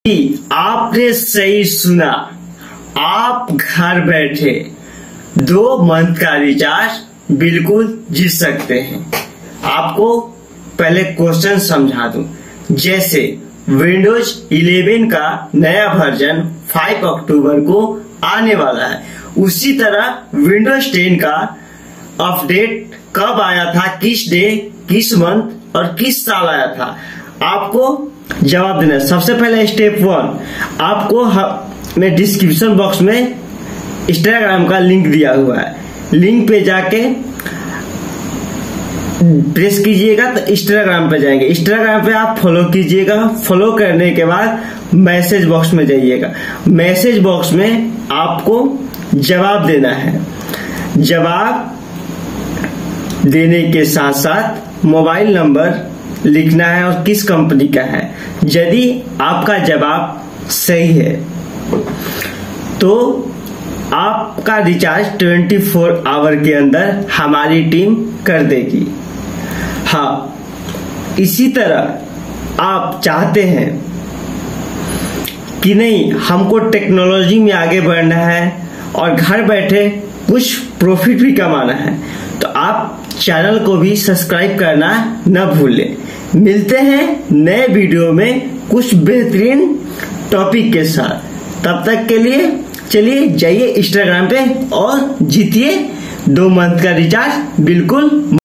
आपने सही सुना, आप घर बैठे 2 मंथ का रिचार्ज बिल्कुल जीत सकते हैं। आपको पहले क्वेश्चन समझा दूं। जैसे विंडोज 11 का नया वर्जन 5 अक्टूबर को आने वाला है, उसी तरह विंडोज 10 का अपडेट कब आया था, किस डे, किस मंथ और किस साल आया था, आपको जवाब देना। सबसे पहले स्टेप 1, आपको मैं डिस्क्रिप्शन बॉक्स में इंस्टाग्राम का लिंक दिया हुआ है, लिंक पे जाके प्रेस कीजिएगा तो इंस्टाग्राम पे जाएंगे। इंस्टाग्राम पे आप फॉलो कीजिएगा, फॉलो करने के बाद मैसेज बॉक्स में जाइएगा। मैसेज बॉक्स में आपको जवाब देना है। जवाब देने के साथ साथ मोबाइल नंबर लिखना है और किस कंपनी का है। यदि आपका जवाब सही है तो आपका रिचार्ज 24 आवर के अंदर हमारी टीम कर देगी। हाँ, इसी तरह आप चाहते हैं कि नहीं हमको टेक्नोलॉजी में आगे बढ़ना है और घर बैठे कुछ प्रॉफिट भी कमाना है, तो आप चैनल को भी सब्सक्राइब करना न भूलें। मिलते हैं नए वीडियो में कुछ बेहतरीन टॉपिक के साथ। तब तक के लिए चलिए जाइए इंस्टाग्राम पे और जीतिए 2 मंथ का रिचार्ज बिल्कुल।